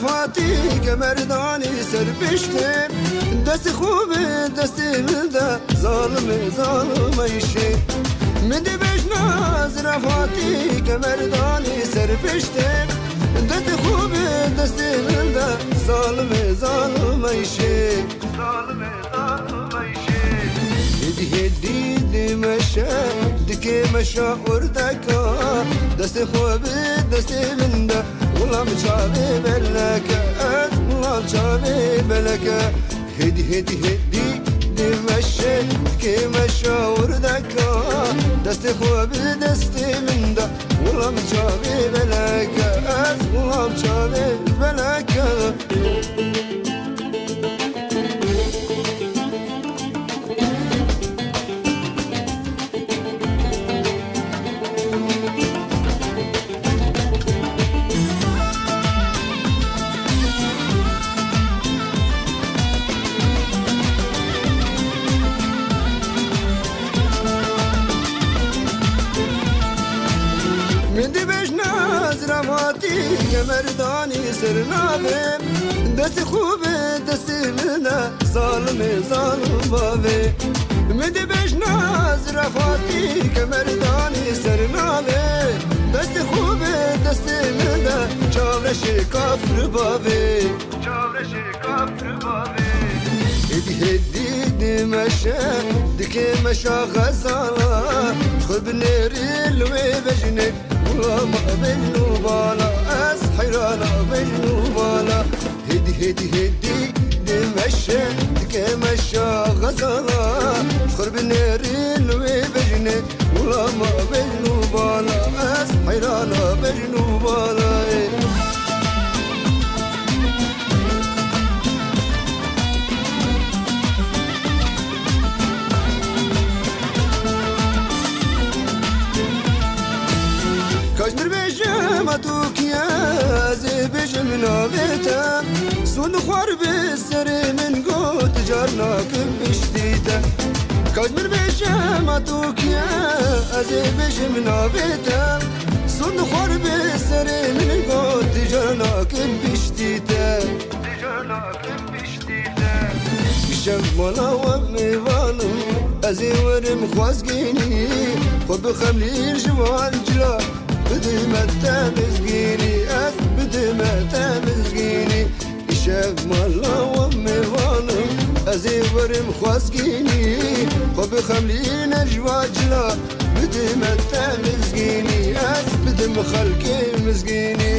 رفاتی که مردانی سر بشتم دست خوب دست من ده ظالم ایشه من دی بجناز رفاتی که مردانی سر بشتم دست خوب دست من ده ظالم ایشه هدي مشى دكي مشى وردكا دست خوب دست من ده والله مشابه بلكا والله مشابه بلكا هدي مشى دكي مشى وردكا دست خوب دست من ده والله مشابه بلكا والله مشابه بلكا من دی بجناز رفاتی که مردانی سر نابم دست خوب دست منه ظالم بابه من دی بجناز رفاتی که مردانی سر نابم دست خوب دست منه چاورش کافر بابه هدي مشى دكي مشى غزالة خذ نيري لوي بجني والله ما بينو بالا أس حيرانة بينو بالا هدي مشى دكي مشى غزالة خذ نيري لوي بجني والله ما بينو بالا أس حيرانة بينو بالا كاجمر بجم توكيا زي بجم نابتا سون خوار بسر من قوت جارناك بشتيتا كاجمر بجم توكيا زي بجم نابتا سون خوار بسر من قوت جارناك بشتيتا شمالا وميوانو ازي ورم خوازقيني خب خملير جوال جلا بدي ما تمزقيني بدي ما تمزقيني شاف مالا وامي وانم ازي ورم خواسقيني خب خملين اجواجلا بدي ما تمزقيني بدي مخلقي مزقيني